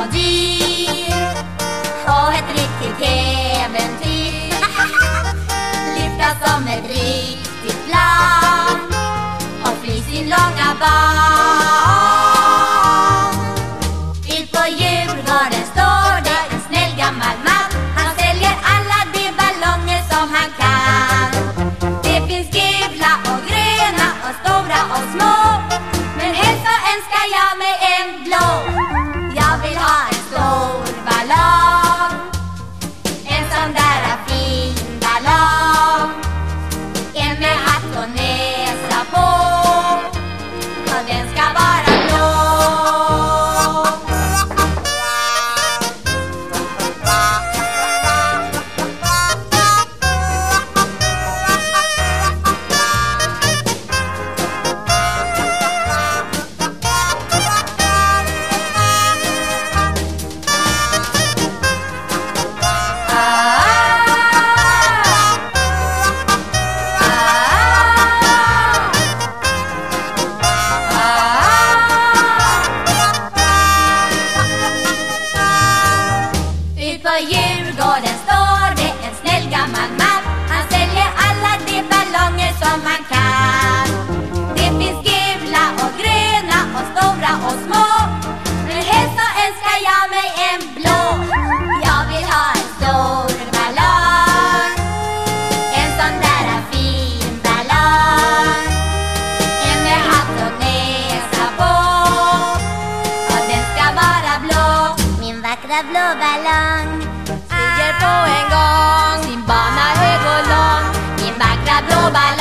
dyr och ett riktigt äventyr. Lyfta som ett riktigt plan och fly sin långa bana. Ut på Djurgården står det en snäll gammal man. Han säljer alla de ballonger som han kan. Det finns gula och gröna och stora och små, men helst så önskar jag mig en blå. Jag vill ha en stor ballong, en sån där fin ballong, en med hatt och näsa på, och den ska vara blå. På Djurgården står det en snäll gammal man. Han säljer alla de ballonger som man kan. Det finns gula och gröna och stora och små, men helst så önskar jag mig en blå. Jag vill ha en stor ballong, en sån där fin ballong, en med hatt och näsa på, och den ska vara blå. Min vackra blå ballong stiger på en gång, sin bana hög och lång. Min vackra blå ballong